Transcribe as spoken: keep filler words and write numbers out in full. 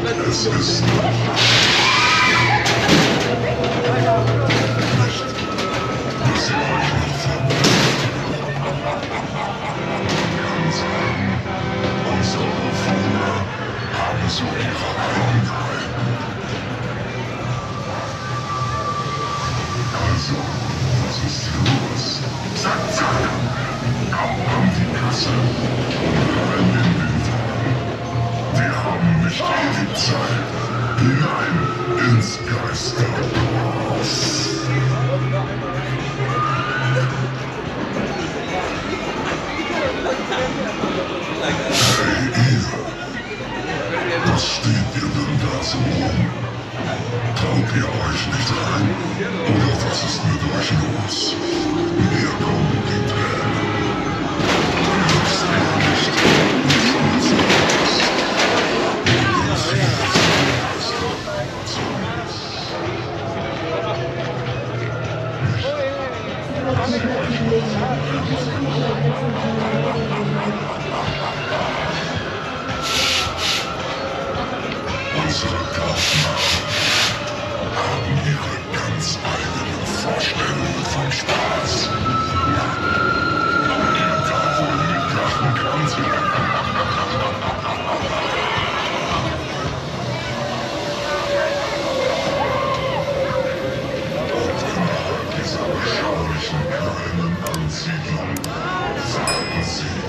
Es ist was ihr euch nicht verbindet. Kann sagen, unsere Bewohner haben so ihre Eigenheiten. Also, was ist los? Zack, zack! Ab an die Kasse und rein in den Wagen. Wir haben nicht ewig Zeit. Hinein ins Geisterhaus. Hey, ihr! Was steht ihr denn da so rum? Traut ihr euch nicht rein? Oder was ist mit euch los? Mir kommen die Tränen. Ihr wisst gar nicht, wie schön es ist. Und das hier ist ein Geisterhaus. Unsere Dorfnamen haben ihre ganz eigenen Vorstellungen von Spaß. Ihr da wohl mitlachen könnt. Auch innerhalb dieser beschaulichen kleinen Ansiedlung warten sie